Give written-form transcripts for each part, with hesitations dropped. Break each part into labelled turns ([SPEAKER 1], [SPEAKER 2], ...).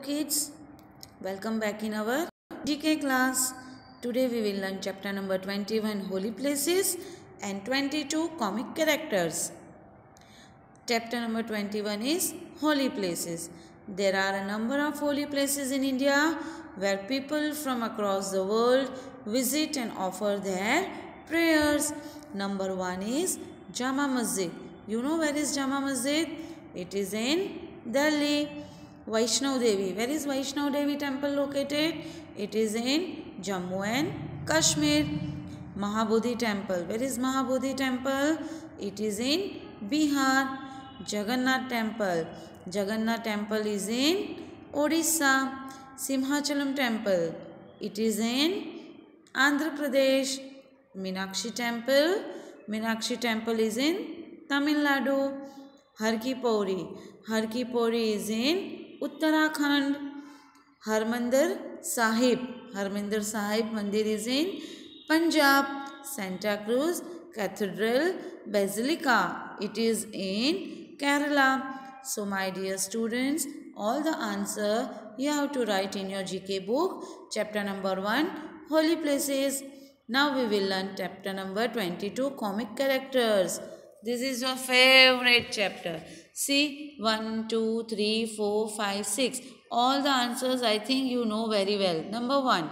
[SPEAKER 1] kids, welcome back in our GK class. Today we will learn chapter number 21 Holy Places and 22 Comic Characters. Chapter number 21 is Holy Places. There are a number of holy places in India where people from across the world visit and offer their prayers. Number 1 is Jama Masjid. You know where is Jama Masjid? It is in Delhi. Vaishnav Devi. Where is Vaishnav Devi temple located? It is in Jammu and Kashmir. Mahabodhi temple. Where is Mahabodhi temple? It is in Bihar. Jagannath temple. Jagannath temple is in Odisha. Simhachalam temple. It is in Andhra Pradesh. Meenakshi temple. Meenakshi temple is in Tamil Nadu. Har Ki Pauri. Har Ki Pauri is in Uttarakhand. Harmandir Sahib. Harmandir Sahib Mandir is in Punjab. Santa Cruz Cathedral Basilica. It is in Kerala. So my dear students, all the answer you have to write in your GK book. Chapter number 1 Holy Places. Now we will learn chapter number 22 Comic Characters. This is your favorite chapter. See, 1, 2, 3, 4, 5, 6. All the answers I think you know very well. Number 1.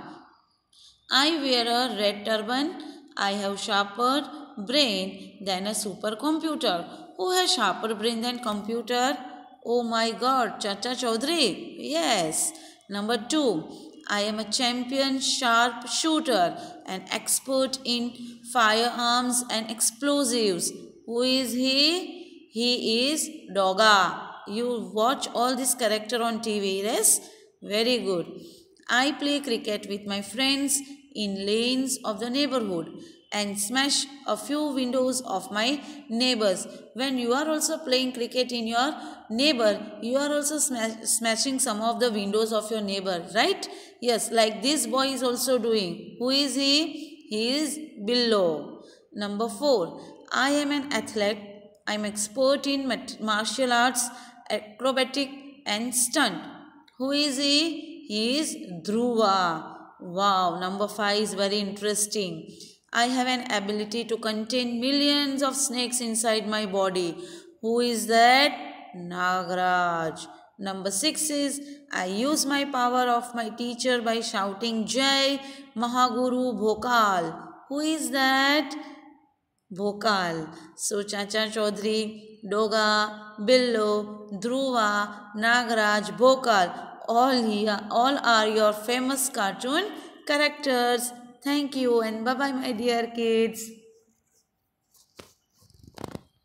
[SPEAKER 1] I wear a red turban. I have sharper brain than a supercomputer. Who has sharper brain than computer? Oh my God, Chacha Chaudhary. Yes. Number 2. I am a champion sharp shooter, an expert in firearms and explosives. Who is he? He is Doga. You watch all this character on TV, yes? Very good. I play cricket with my friends in lanes of the neighborhood and smash a few windows of my neighbors. When you are also playing cricket in your neighbor, you are also smashing some of the windows of your neighbor, right? Yes, like this boy is also doing. Who is he? He is Billo. Number 4. I am an athlete. I am expert in martial arts, acrobatic and stunt. Who is he? He is Dhruva. Wow, number 5 is very interesting. I have an ability to contain millions of snakes inside my body. Who is that? Nagraj. Number 6 is I use my power of my teacher by shouting Jai Mahaguru Bhokal. Who is that? Bhokal. So Chacha Chaudhary, Doga, Billo, Dhruva, Nagraj, Bhokal, all are your famous cartoon characters. Thank you and bye bye my dear kids.